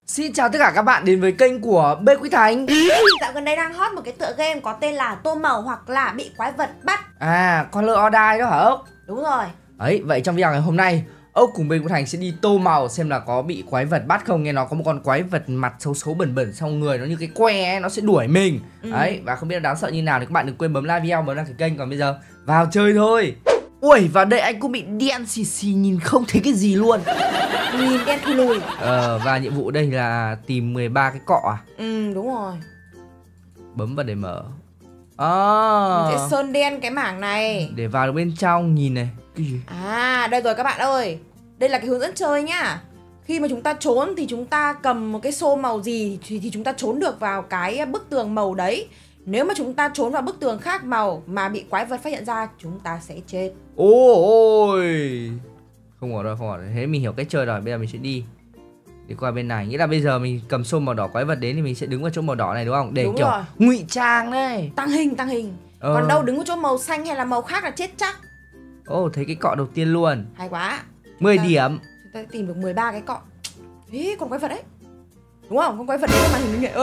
Xin chào tất cả các bạn đến với kênh của Bê Quý Thành. Dạo gần đây đang hot một cái tựa game có tên là tô màu hoặc là bị quái vật bắt. À, Color or Die đó hả ốc? Đúng rồi. Ấy, vậy trong video ngày hôm nay ốc cùng Bê Quý Thành sẽ đi tô màu xem là có bị quái vật bắt không. Nghe nó có một con quái vật mặt xấu xấu bẩn bẩn, xong người nó như cái que ấy, nó sẽ đuổi mình. Đấy, và không biết là đáng sợ như nào thì các bạn đừng quên bấm like video, bấm đăng ký kênh. Còn bây giờ vào chơi thôi. Ui, vào đây anh cũng bị đen xì xì, nhìn không thấy cái gì luôn. Nhìn đen thui lùi. Và nhiệm vụ đây là tìm 13 cái cọ à? Đúng rồi. Bấm vào để mở. Mình sẽ sơn đen cái mảng này để vào được bên trong nhìn này. Cái gì? À, đây rồi các bạn ơi. Đây là cái hướng dẫn chơi nhá. Khi mà chúng ta trốn thì chúng ta cầm một cái xô màu gì thì chúng ta trốn được vào cái bức tường màu đấy. Nếu mà chúng ta trốn vào bức tường khác màu mà bị quái vật phát hiện ra, chúng ta sẽ chết. Ôi, không ổn rồi, không ổn rồi. Thế mình hiểu cách chơi rồi. Bây giờ mình sẽ đi qua bên này. Nghĩa là bây giờ mình cầm xô màu đỏ quái vật đến thì mình sẽ đứng vào chỗ màu đỏ này đúng không? Để đúng kiểu rồi. ngụy trang đấy. Tăng hình. Còn đâu đứng vào chỗ màu xanh hay là màu khác là chết chắc. Thấy cái cọ đầu tiên luôn. Hay quá. 10 điểm. Chúng ta tìm được 13 cái cọ. Ý, con quái vật đấy. đúng không? Con quái vật đến màn hình như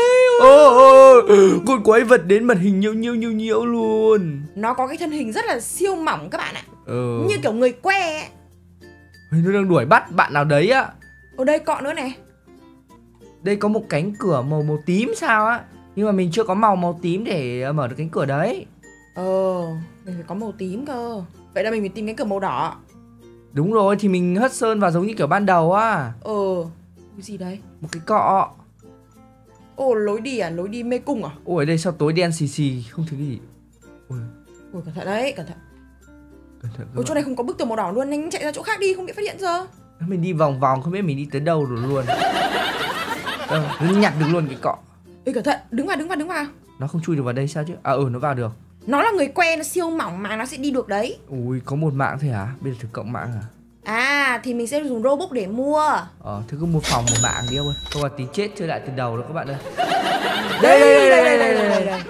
con quái vật đến màn hình nhiễu luôn. nó có cái thân hình rất là siêu mỏng các bạn ạ. Như kiểu người que ấy. Nó đang đuổi bắt bạn nào đấy á. Ở đây cọ nữa này. Đây có một cánh cửa màu tím sao á, nhưng mà mình chưa có màu tím để mở được cánh cửa đấy. Mình phải có màu tím cơ. Vậy là mình phải tìm cánh cửa màu đỏ. Đúng rồi, thì mình hất sơn vào giống như kiểu ban đầu á. Cái gì đấy? Một cái cọ. Lối đi à? Lối đi mê cung à? Ôi, đây sao tối đen xì xì, không thấy cái gì. Ôi cẩn thận đấy, cẩn thận. Chỗ này không có bức tường màu đỏ luôn, anh chạy ra chỗ khác đi, không bị phát hiện giờ. Mình đi vòng vòng không biết mình đi tới đâu rồi luôn. Nhặt được luôn cái cọ. Cẩn thận, đứng vào. Nó không chui được vào đây sao chứ? Nó vào được. Nó là người que, nó siêu mỏng mà nó sẽ đi được đấy. Ui, có một mạng thôi hả? Bây giờ thử cộng mạng à? Thì mình sẽ dùng Robux để mua. Thế cứ một phòng một mạng đi ông ơi. Không là tí chết chơi lại từ đầu đó các bạn ơi. Đây.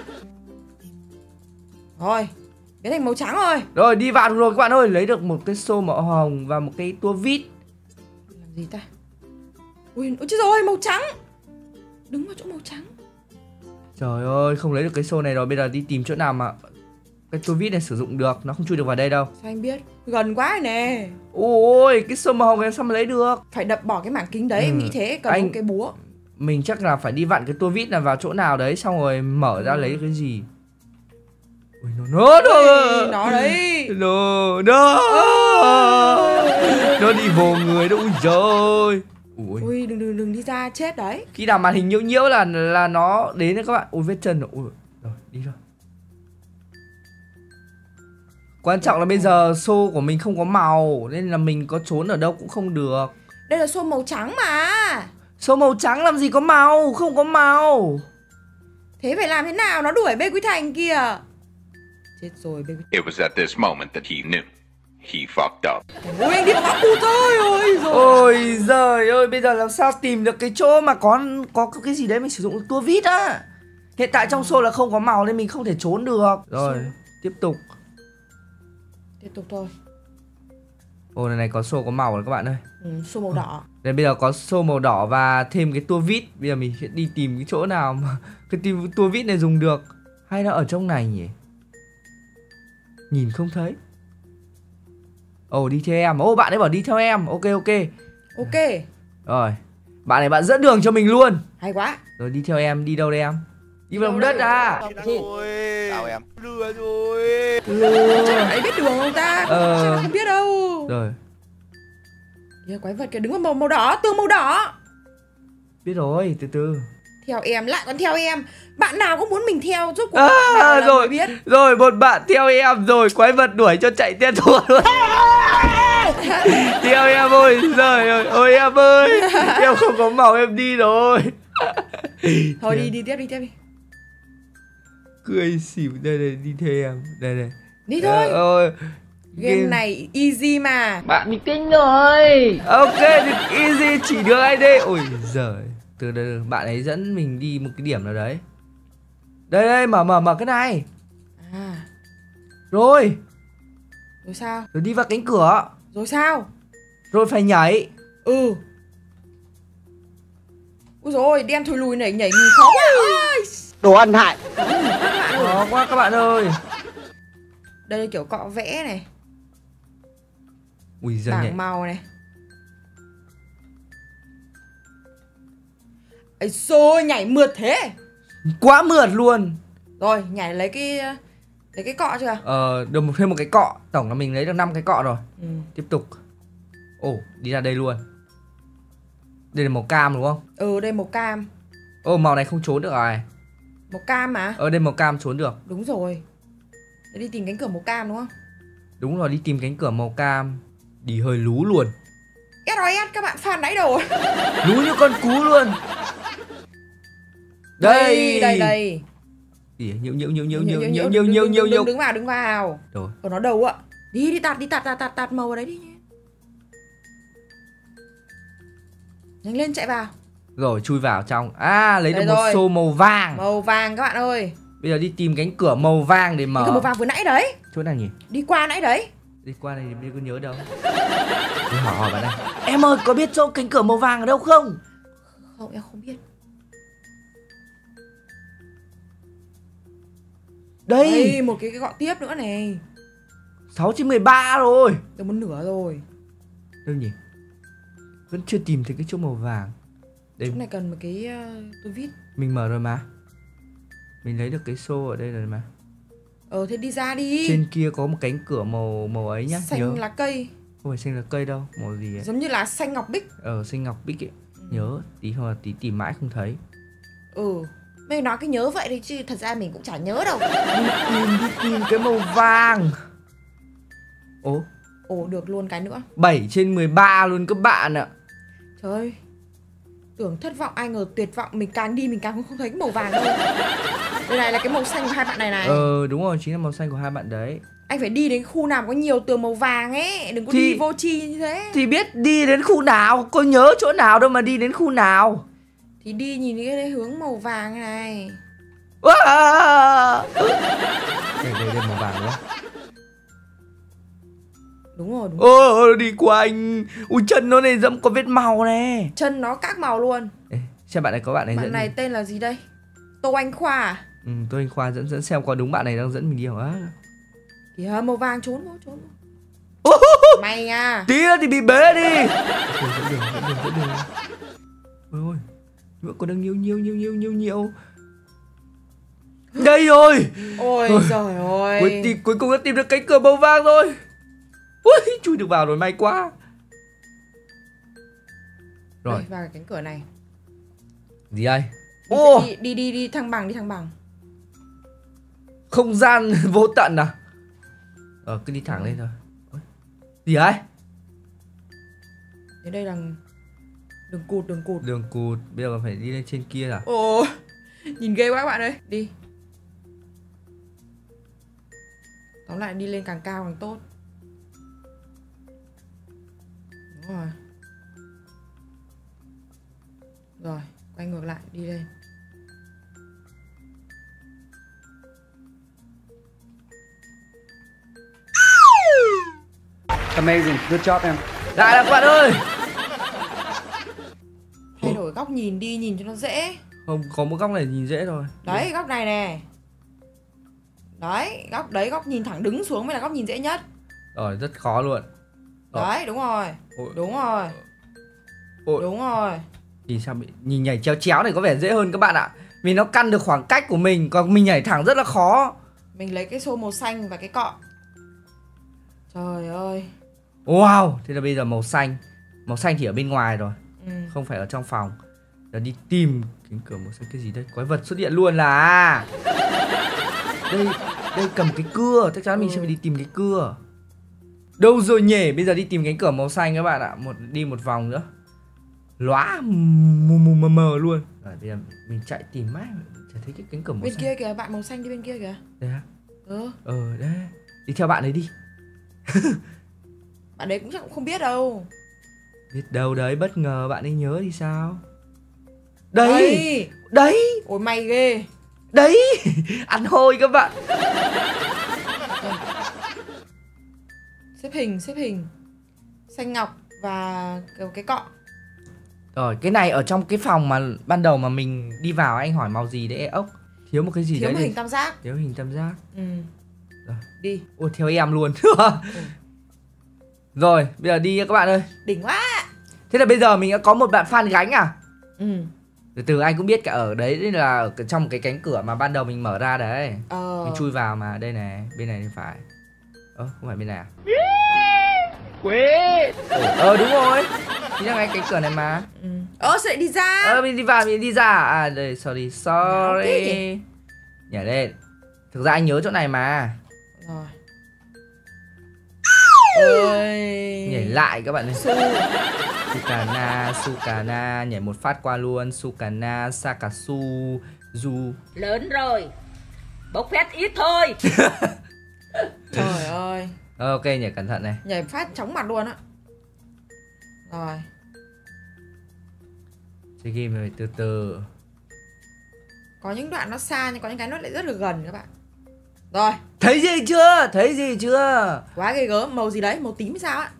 Rồi, biến thành màu trắng rồi. Rồi, đi vào được rồi các bạn ơi. Lấy được một cái xô màu hồng và một cái tua vít. Làm gì ta? Ui, chết rồi, màu trắng. Đứng vào chỗ màu trắng. Trời ơi, không lấy được cái xô này rồi. Bây giờ đi tìm chỗ nào mà cái tua vít này sử dụng được. Nó không chui được vào đây đâu. Sao anh biết? Gần quá rồi nè. Ôi, cái xô màu hồng này sao mà lấy được? Phải đập bỏ cái mảng kính đấy, em nghĩ thế. Cần một cái búa. Mình chắc là phải đi vặn cái tua vít này vào chỗ nào đấy, xong rồi mở ra lấy cái gì. Ui, nó đấy. Nó đi vô người đó. Ui giời. Ui, đừng đi ra chết đấy. Khi nào màn hình nhiễu là nó đến đấy các bạn. Ui, vết chân rồi. Ui, rồi, đi rồi. Quan trọng là bây giờ xô của mình không có màu, nên là mình có trốn ở đâu cũng không được. Đây là xô màu trắng mà. Xô màu trắng làm gì có màu, không có màu. Thế phải làm thế nào? Nó đuổi Bê Quý Thành kìa. Chết rồi Bê Quý Thành. It was at this moment that he knew. He fucked up. Ôi, anh đi vào ngõ cụt rồi. Ôi giời ơi, bây giờ làm sao tìm được cái chỗ mà có cái gì đấy mình sử dụng tua vít á. Hiện tại trong xô là không có màu nên mình không thể trốn được. Rồi, tiếp tục thôi. Này có xô có màu rồi các bạn ơi. Xô màu đỏ. Đây bây giờ có xô màu đỏ và thêm cái tua vít. Bây giờ mình sẽ đi tìm cái chỗ nào mà cái tua vít này dùng được. Hay nó ở trong này nhỉ? Nhìn không thấy. Đi theo em. Bạn ấy bảo đi theo em. Ok. Rồi, bạn này bạn dẫn đường cho mình luôn. Hay quá. Rồi đi theo em. Đi đâu đây em? Đi vào đất à? Sao em? Lừa. Chắc là ấy biết đường không ta? Chắc là không biết đâu. Rồi. Kìa, quái vật kìa, đứng vào màu đỏ, tường màu đỏ. Biết rồi, từ từ. Theo em, lại còn theo em. Bạn nào cũng muốn mình theo, rốt cuộc rồi biết. Rồi, một bạn theo em rồi, quái vật đuổi cho chạy tên thua luôn. Theo em ơi, giời ơi, ôi em ơi. Em không có màu em đi rồi. Thôi đi tiếp đi. Cười xỉu, đây đi theo em. Đây. Đi thôi. Game này easy mà. Bạn bình tĩnh rồi. Ok, easy chỉ được ai đây. Ôi giời. Từ từ, bạn ấy dẫn mình đi một cái điểm nào đấy. Đây, mở cái này. Rồi sao? Rồi đi vào cánh cửa. Rồi sao? Rồi phải nhảy. Ui dồi ôi, đen thùi lùi nhảy nhảy nhìn khó quá. Ôi. Đồ ăn hại. Khó quá các bạn ơi. Đây là kiểu cọ vẽ này, Ui giời nhỉ. bảng màu này. Ấy xôi nhảy mượt thế. Quá mượt luôn. Rồi nhảy lấy cái cọ chưa? Được thêm một cái cọ. Tổng là mình lấy được 5 cái cọ rồi. Ừ. Tiếp tục. Ồ, đi ra đây luôn. Đây là màu cam đúng không? Ừ, đây màu cam. Ồ, màu này không trốn được rồi. Màu cam mà. Đây màu cam trốn được. Đúng rồi. Để đi tìm cánh cửa màu cam đúng không? Đúng rồi, đi tìm cánh cửa màu cam. Đi hơi lú luôn. SOS các bạn fan nãy đồ. Lú như con cú luôn. Đây. Đây. Nhiều. Đứng vào. Rồi. Ở nó đầu ạ. Đi tạt màu vào đấy đi nhé. Nhanh lên chạy vào. Rồi chui vào trong. Lấy Đây được một rồi. xô màu vàng. Màu vàng các bạn ơi. Bây giờ đi tìm cánh cửa màu vàng để Cái mở. cửa màu vàng vừa nãy đấy. Chỗ nào nhỉ? Đi qua nãy đấy. Đi qua này thì có nhớ đâu. Đi hỏi bạn này. Em ơi, có biết chỗ cánh cửa màu vàng ở đâu không? Không, em không biết. Đây, một cái gọn tiếp nữa này. 6/13 rồi. Được một nửa rồi. Đâu nhỉ? Vẫn chưa tìm thấy cái chỗ màu vàng. Đây, Chỗ này cần một cái túi vít. mình mở rồi mà. Mình lấy được cái xô ở đây rồi mà. Thế đi ra đi. Trên kia có một cánh cửa màu ấy nhá. Xanh Nhớ. lá cây. Không phải xanh lá cây đâu, màu gì ấy. Giống như là xanh ngọc bích. Xanh ngọc bích ấy. Nhớ, tí không là tí tìm mãi không thấy. Mày nói cái nhớ vậy đi chứ thật ra mình cũng chả nhớ đâu. Đi tìm cái màu vàng. Được luôn cái nữa. 7/13 luôn các bạn ạ. Trời ơi. Tưởng thất vọng, ai ngờ tuyệt vọng. Mình càng đi mình càng không thấy cái màu vàng đâu. Đây này là cái màu xanh của hai bạn này. Đúng rồi, chính là màu xanh của hai bạn đấy. Anh phải đi đến khu nào có nhiều tường màu vàng ấy. Đừng có đi vô tri như thế. Thì biết đi đến khu nào, có nhớ chỗ nào đâu mà đi đến khu nào. Thì đi nhìn cái hướng màu vàng này. Đây màu vàng đúng không? Đúng rồi. Đi qua anh. Ui, chân nó này dẫm có vết màu này. Chân nó các màu luôn. Xem bạn này có bạn này Bạn dẫn này đi. tên là gì đây? Tô Anh Khoa à? Tô Anh Khoa dẫn xem có đúng bạn này đang dẫn mình đi không á. Kìa màu vàng trốn vô. Mày à. Tí nữa thì bị bế đi. Dẫn đường. Ôi, vẫn còn đang nhiều. Đây rồi. Ôi giời ơi. Cuối cùng đã tìm được cánh cửa màu vàng rồi. Ui, chui được vào rồi, may quá. Rồi. Đây, vào cánh cửa này. Gì đây? Đi thăng bằng. Không gian vô tận à? Cứ đi thẳng lên thôi. Gì đấy? Đến đây là đường cụt. Đường cụt, bây giờ phải đi lên trên kia à? Nhìn ghê quá các bạn ơi. Đi. Tóm lại đi lên càng cao càng tốt. Đúng rồi. Rồi, quay ngược lại đi lên. Amazing, good job em. Lại là các bạn ơi. Thay đổi góc nhìn đi, nhìn cho nó dễ. Không, có một góc này nhìn dễ thôi. Đấy, góc này nè. Đấy, góc nhìn thẳng đứng xuống mới là góc nhìn dễ nhất. Rồi, rất khó luôn. Đấy, đúng rồi. Đúng rồi. Nhìn sao nhìn nhảy chéo này có vẻ dễ hơn các bạn ạ. Vì nó căn được khoảng cách của mình, còn mình nhảy thẳng rất là khó. Mình lấy cái xô màu xanh và cái cọ. Trời ơi. Wow, thế là bây giờ màu xanh. Màu xanh thì ở bên ngoài rồi, không phải ở trong phòng. Giờ đi tìm cánh cửa màu xanh. Cái gì đây? Quái vật xuất hiện luôn là. Đây cầm cái cưa. Chắc chắn mình sẽ phải đi tìm cái cưa. Đâu rồi nhỉ? Bây giờ đi tìm cánh cửa màu xanh các bạn ạ. Đi một vòng nữa. Lóa mờ luôn. Rồi bây giờ mình chạy tìm mãi chả thấy cái cánh cửa màu bên xanh. Bên kia kìa, bạn màu xanh đi bên kia kìa. Đây á? Đấy. Đi theo bạn ấy đi. Bạn đấy cũng chắc cũng không biết đâu. Biết đâu đấy, bất ngờ bạn ấy nhớ thì sao? Đấy. Ôi may ghê. Đấy. Ăn hôi các bạn. Xếp hình. Xanh ngọc và cái cọ. Rồi, cái này ở trong cái phòng mà ban đầu mà mình đi vào anh hỏi màu gì đấy ốc. Thiếu một cái gì Thiếu đấy một đi. hình tam giác. Thiếu hình tam giác. Rồi. Đi. Ôi theo em luôn. Rồi, bây giờ đi các bạn ơi. Đỉnh quá. Thế là bây giờ mình đã có một bạn fan gánh à? Ừ. Từ anh cũng biết cả ở đấy là ở trong cái cánh cửa mà ban đầu mình mở ra đấy. Mình chui vào mà, đây này, bên này thì phải. Không phải bên này à? Quế. Đúng rồi. Chính là ngay cánh cửa này mà. Sao lại đi ra? Mình đi vào, mình đi ra. À đây, sorry. Nhảy lên. Thực ra anh nhớ chỗ này mà. Rồi. Ôi. Nhảy lại các bạn ơi. Sukana, nhảy một phát qua luôn. Sukana, Sakasu, Du. Lớn rồi, bốc phét ít thôi. Trời ơi. Ok, nhảy cẩn thận này. Nhảy phát chóng mặt luôn á. Rồi. Chơi game này từ từ. Có những đoạn nó xa nhưng có những cái nó lại rất là gần các bạn. Rồi. Thấy gì chưa? Thấy gì chưa? Quá ghê gớm. Màu gì đấy? Màu tím hay sao á?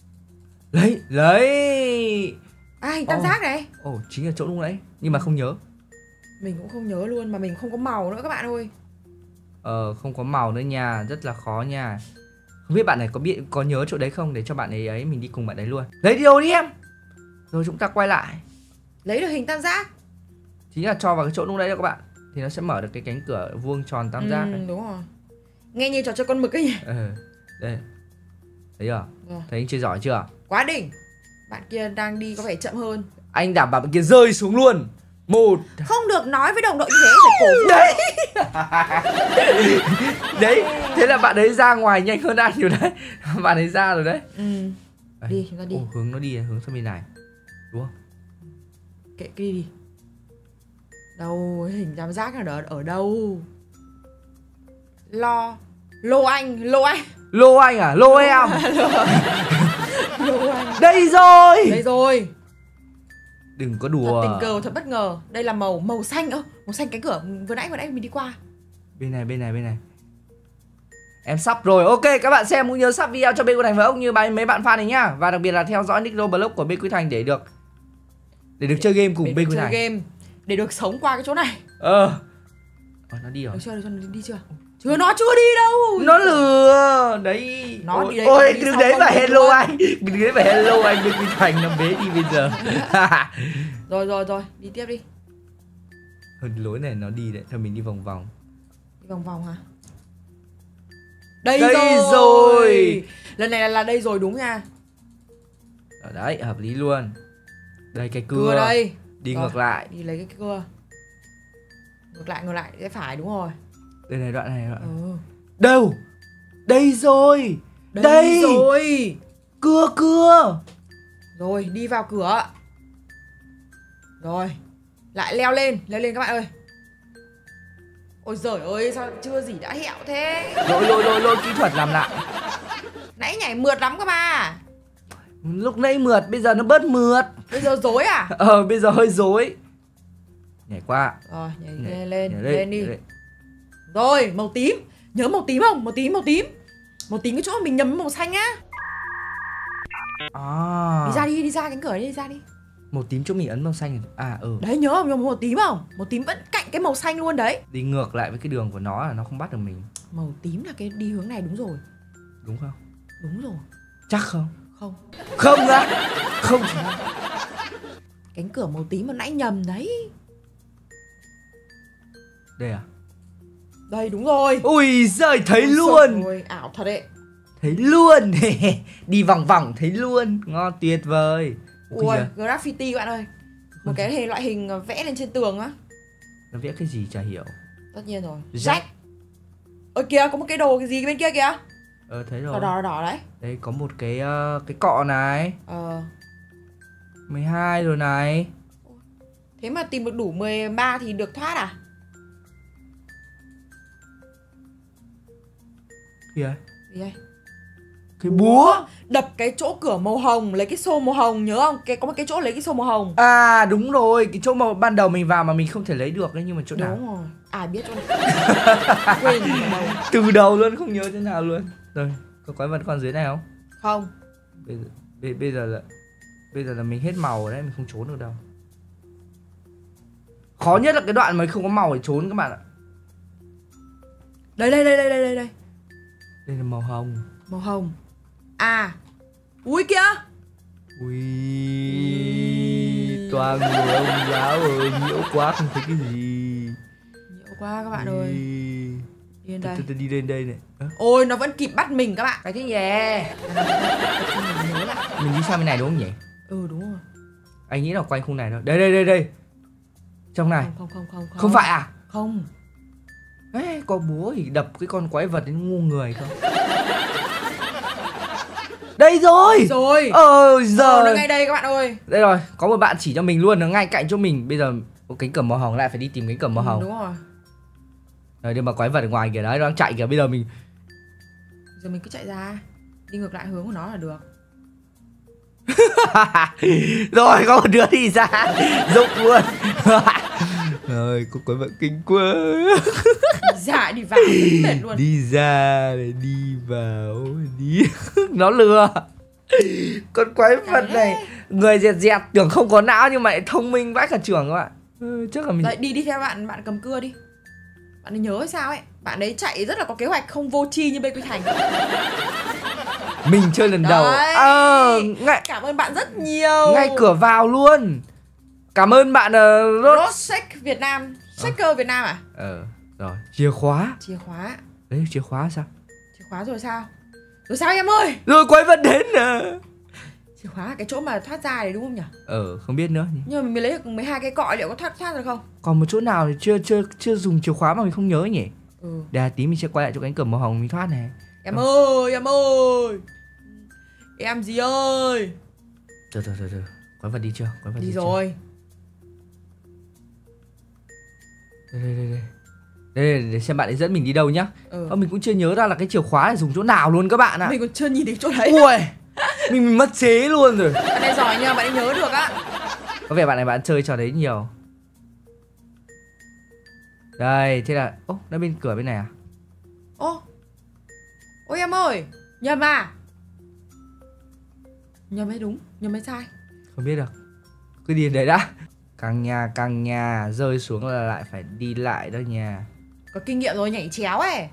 Lấy. À, hình tam giác này. Chính là chỗ lúc nãy. Nhưng mà không nhớ. Mình cũng không nhớ luôn. Mà mình không có màu nữa các bạn ơi. Không có màu nữa nha. Rất là khó nha. Không biết bạn này có nhớ chỗ đấy không? Để cho bạn ấy mình đi cùng bạn ấy luôn. Lấy đi đâu đi em. Rồi chúng ta quay lại. Lấy được hình tam giác. Chính là cho vào cái chỗ lúc nãy đó các bạn. Thì nó sẽ mở được cái cánh cửa vuông tròn tam giác ấy. Đúng rồi. Nghe như trò chơi con mực ấy nhỉ. Đây. Thấy chưa? Rồi. Thấy anh chơi giỏi chưa? Quá đỉnh. Bạn kia đang đi có vẻ chậm hơn. Anh đảm bảo bạn kia rơi xuống luôn. Không được nói với đồng đội như thế. Phải cổ vũ. Đấy. Đấy. Thế là bạn ấy ra ngoài nhanh hơn anh rồi đấy. Bạn ấy ra rồi đấy. Đi, chúng ta đi. Hướng nó đi, hướng sang bên này. Đúng không? Kệ cái đi. Đâu, hình tam giác là ở đâu? Lô anh. Lô anh à? Lô em. Lô anh. Đây rồi. Đây rồi. Đừng có đùa. Thật tình cờ, thật bất ngờ. Đây là màu xanh. Màu xanh cánh cửa vừa nãy mình đi qua. Bên này. Em sắp rồi. Ok, các bạn xem cũng nhớ sub video cho bên Quy Thành với ốc như mấy bạn fan này nhá. Và đặc biệt là theo dõi nick Roblox của bên Quy Thành để được chơi game cùng bên Quy Thành. Game để được sống qua cái chỗ này. Nó đi rồi. Được chưa? Đi chưa? Nó chưa đi đâu. Nó lừa. Đấy. Nó đi đấy. Ôi, đừng đấy mà hello anh. Đừng đấy mà hello anh bên Quy Thành nó bế đi bây giờ. Rồi, đi tiếp đi. Lối này nó đi đấy, thôi mình đi vòng vòng. Đi vòng vòng hả? Đây rồi. Lần này là đây rồi đúng nha. Ở đấy, hợp lý luôn. Đây cái cưa. Cưa đây. Đi Rồi, ngược lại. Đi lấy cái cưa. Ngược lại sẽ phải đúng rồi. Đây này, đoạn này. Đâu? Đây rồi. Đây rồi. Cưa. Rồi, đi vào cửa. Rồi. Lại leo lên các bạn ơi. Ôi giời ơi, sao chưa gì đã hẹo thế? Lỗi kỹ thuật làm lại. Nãy nhảy mượt lắm cơ mà. Lúc nãy mượt, bây giờ nó bớt mượt. Bây giờ dối à? Bây giờ hơi dối. Nhảy qua. Rồi, nhảy lên đi. Rồi, màu tím. Nhớ màu tím không? Màu tím. Màu tím cái chỗ mình nhầm màu xanh á. Đi ra cánh cửa đi ra đi. Màu tím chỗ mình ấn màu xanh. Đấy, nhớ không? Màu tím không? Màu tím vẫn cạnh cái màu xanh luôn đấy. Đi ngược lại với cái đường của nó là nó không bắt được mình. Màu tím là cái đi hướng này đúng rồi. Đúng không? Đúng rồi. Chắc không? Không á? Không. Cánh cửa màu tím mà nãy nhầm đấy. Đây à? Đây đúng rồi. Ui giời, thấy luôn. Rồi, ảo thật đấy. Thấy luôn. Đi vòng vòng thấy luôn. Ngon tuyệt vời. Ui, graffiti các bạn ơi. Một cái loại hình vẽ lên trên tường á. Nó vẽ cái gì chả hiểu. Tất nhiên rồi. Jack. Ôi kìa, có một cái đồ cái gì bên kia kìa. Thấy rồi. Đỏ đấy. Đây có một cái cọ này. 12 rồi này. Thế mà tìm được đủ 13 thì được thoát à? Gì đấy? Gì đây? Cái búa. Đập cái chỗ cửa màu hồng, lấy cái xô màu hồng, nhớ không? Có một cái chỗ lấy cái xô màu hồng. À đúng rồi, cái chỗ mà ban đầu mình vào mà mình không thể lấy được đấy, nhưng mà chỗ nào? Đúng rồi, ai biết chỗ nào. Quên rồi. Từ đầu luôn không nhớ thế nào luôn. Rồi, có quái vật còn dưới này không? Không. Bây giờ là Bây giờ là mình hết màu rồi đấy, mình không trốn được đâu. Khó nhất là cái đoạn mà không có màu để trốn các bạn ạ. Đây. Đây là màu hồng. Màu hồng. À. Ui kìa. Ui, toàn người ông giáo ơi, nhiễu quá không thấy cái gì. Nhiều quá các bạn ơi. Đi lên đây. Tôi đi lên đây này. Ôi nó vẫn kịp bắt mình các bạn. Cái thế nhỉ. Mình đi sang bên này đúng không nhỉ? Ừ đúng rồi. Anh nghĩ là quanh khung này đâu. Đây. Trong này. Không. Không phải à? Không. Ê, có búa thì đập cái con quái vật đến ngu người không? Đây rồi. Rồi. Giờ Nó ngay đây các bạn ơi. đây rồi, có một bạn chỉ cho mình luôn, nó ngay cạnh chỗ mình. Bây giờ có cánh cửa màu hồng, lại phải đi tìm cánh cửa màu hồng. Đúng rồi. Rồi nhưng mà quái vật ở ngoài kìa đấy, nó đang chạy kìa. Bây giờ mình cứ chạy ra, đi ngược lại hướng của nó là được. rồi có một đứa đi ra rụng luôn. Rồi có quái vật kinh quá. Dạ đi vào mệt luôn. Đi ra để đi vào đi. Nó lừa. Con quái vật này người dẹt tưởng không có não nhưng mà lại thông minh vãi cả trưởng các bạn. Chắc là mình Đấy, đi theo bạn cầm cưa đi. Bạn ấy nhớ hay sao ấy. Bạn ấy chạy rất là có kế hoạch, không vô tri như Bê Quy Thành. mình chơi lần đầu. Ngay Cảm ơn bạn rất nhiều. ngay cửa vào luôn. Cảm ơn bạn Rosek Việt Nam. Shaker Việt Nam à? Rồi, chìa khóa. Chìa khóa. Đấy, chìa khóa sao? Chìa khóa rồi sao? Rồi sao em ơi? Rồi quái vật đến nè. Chìa khóa là cái chỗ mà thoát ra đấy đúng không nhỉ? Không biết nữa. Nhưng mà mình lấy được 12 cái cọ, liệu có thoát được không? Còn một chỗ nào thì chưa dùng chìa khóa mà mình không nhớ nhỉ? Để tí mình sẽ quay lại chỗ cánh cửa màu hồng mình thoát này. Em ơi. Em gì ơi? Từ. Quái vật đi chưa? Quái vật Đi chưa? rồi. Đây để xem bạn ấy dẫn mình đi đâu nhá. Mình cũng chưa nhớ ra là cái chìa khóa này dùng chỗ nào luôn các bạn ạ. Mình còn chưa nhìn thấy chỗ đấy. Ui, mình mất chế luôn rồi. Bạn này giỏi nha, bạn ấy nhớ được á. Có vẻ bạn này bạn chơi trò đấy nhiều. Đây, thế là nó bên cửa bên này à? Ôi em ơi, nhầm à? Nhầm hay đúng, nhầm hay sai? Không biết được. Cứ đi đến đấy đã. Càng nhà rơi xuống là lại phải đi lại đó nha. Có kinh nghiệm rồi, nhảy chéo ấy.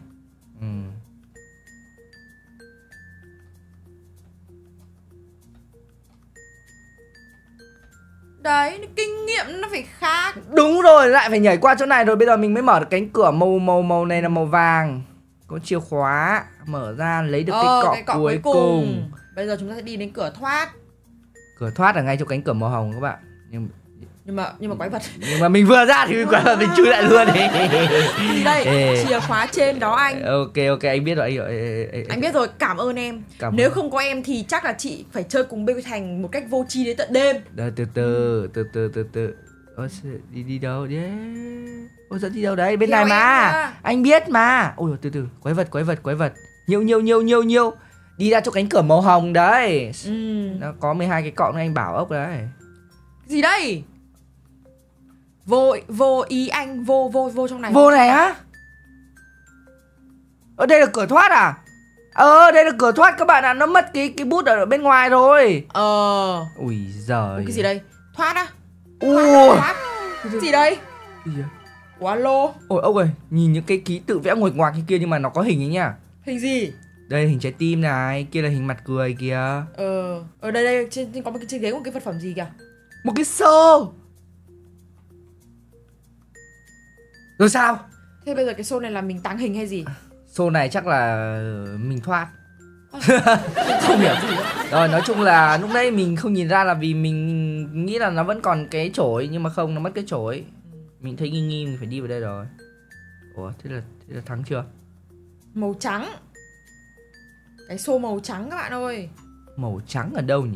Đấy, kinh nghiệm nó phải khác. Đúng rồi, lại phải nhảy qua chỗ này rồi. Bây giờ mình mới mở được cánh cửa màu này là màu vàng. Có chìa khóa. Mở ra lấy được cái cọ cuối cùng. Bây giờ chúng ta sẽ đi đến cửa thoát. Cửa thoát ở ngay chỗ cánh cửa màu hồng các bạn. Nhưng mà quái vật. Nhưng mà mình vừa ra thì quái vật mình chui lại luôn. Gì đây? Chìa khóa trên đó anh. Ok anh biết rồi. Anh biết rồi, cảm ơn em. Nếu không có em thì chắc là chị phải chơi cùng Bê Quy Thành một cách vô tri đến tận đêm. Đây, từ từ. Đi đâu đấy? Dẫn đi đâu đấy? Bên này mà. Anh biết mà. Ôi từ. Quái vật. Nhiều. Đi ra chỗ cánh cửa màu hồng đấy. Nó có 12 cái cọng anh bảo ốc đấy. Gì đây? Vô ý anh, vô trong này. Vô này á? Ở đây là cửa thoát à? Đây là cửa thoát các bạn ạ. Nó mất cái bút ở bên ngoài rồi. Ui giời. Cái gì đây? Thoát á? Thoát. Gì đây? Gì vậy? Quá lô. Ôi ông ơi, nhìn những cái ký tự vẽ nguệch ngoạc như kia nhưng mà nó có hình ấy nha. Hình gì? Đây là hình trái tim này, kia là hình mặt cười kìa. Ở đây trên có một cái ghế, một cái vật phẩm gì kìa? Một cái xô. Rồi sao? Thế bây giờ cái xô này là mình tàng hình hay gì? Xô này chắc là mình thoát. Không hiểu gì nữa. Rồi nói chung là lúc đấy mình không nhìn ra là vì mình nghĩ là nó vẫn còn cái chổi. Nhưng mà không, nó mất cái chổi. Mình thấy nghi mình phải đi vào đây rồi. Ủa thế là thắng chưa? Màu trắng. Cái xô màu trắng các bạn ơi. Màu trắng ở đâu nhỉ?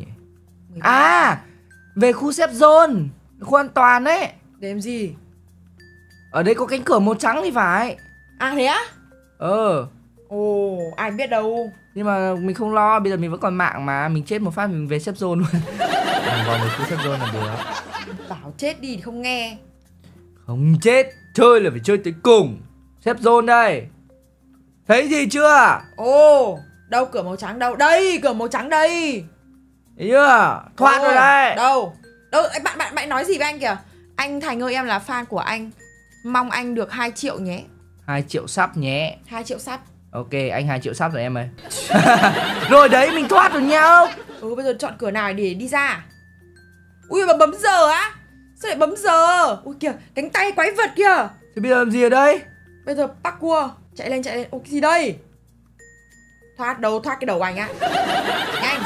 Về khu xếp zone, khu an toàn ấy. Để làm gì? Ở đây có cánh cửa màu trắng thì phải. À thế á? Ồ, ai biết đâu. Nhưng mà mình không lo, bây giờ mình vẫn còn mạng mà. Mình chết một phát mình về xếp zone luôn. Vào một khu xếp zone là được. Bảo chết đi thì không nghe. Không chết, chơi là phải chơi tới cùng. Xếp zone đây. Thấy gì chưa? Đâu cửa màu trắng đâu? Đây, cửa màu trắng đây. Thấy chưa? Thoát rồi đấy. Đâu bạn nói gì với anh kìa. Anh Thành ơi, em là fan của anh, mong anh được 2 triệu nhé. 2 triệu sub nhé. 2 triệu sub. Ok, anh 2 triệu sub rồi em ơi. Rồi đấy, mình thoát rồi nhau. Bây giờ chọn cửa nào để đi ra? Ui, mà bấm giờ á? Sao lại bấm giờ? Ui kìa, cánh tay quái vật kìa. Thế bây giờ làm gì ở đây? Bây giờ parkour. Chạy lên. Ôi, cái gì đây? Thoát cái đầu của anh á. Nhanh.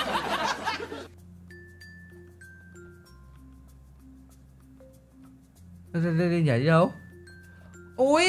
Đây nhảy đi đâu? Ui,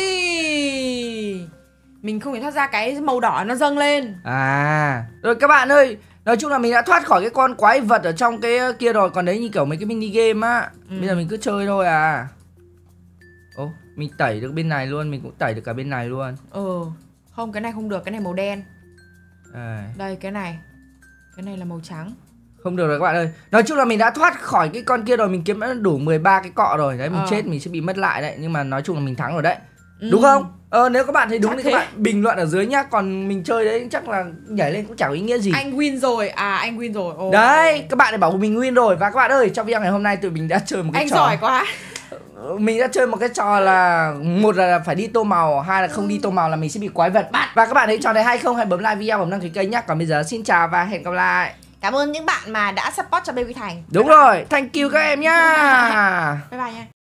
mình không thể thoát ra, cái màu đỏ nó dâng lên. À, rồi các bạn ơi, nói chung là mình đã thoát khỏi cái con quái vật ở trong cái kia rồi. Còn đấy như kiểu mấy cái mini game á. Bây giờ mình cứ chơi thôi à. Ồ, mình tẩy được bên này luôn, mình cũng tẩy được cả bên này luôn. Không, cái này không được, cái này màu đen. À. Đây, cái này là màu trắng. Không được rồi các bạn ơi. Nói chung là mình đã thoát khỏi cái con kia rồi. Mình kiếm đã đủ 13 cái cọ rồi. Đấy, mình chết mình sẽ bị mất lại đấy. Nhưng mà nói chung là mình thắng rồi đấy. Đúng không? Nếu các bạn thấy đúng thì các bạn bình luận ở dưới nhá. Còn mình chơi đấy chắc là nhảy lên cũng chẳng có ý nghĩa gì. Anh win rồi. Anh win rồi. Đấy, các bạn lại bảo mình win rồi. Và các bạn ơi, trong video ngày hôm nay tụi mình đã chơi một cái trò. Anh giỏi quá. Mình đã chơi một cái trò là một là phải đi tô màu, hai là không đi tô màu là mình sẽ bị quái vật bắt. Và các bạn thấy trò này hay không? Hãy bấm like video, bấm đăng ký kênh nhé. Còn bây giờ xin chào và hẹn gặp lại. Cảm ơn những bạn mà đã support cho Baby Thành. Đúng rồi, thank you các em nhá. Bye bye nha.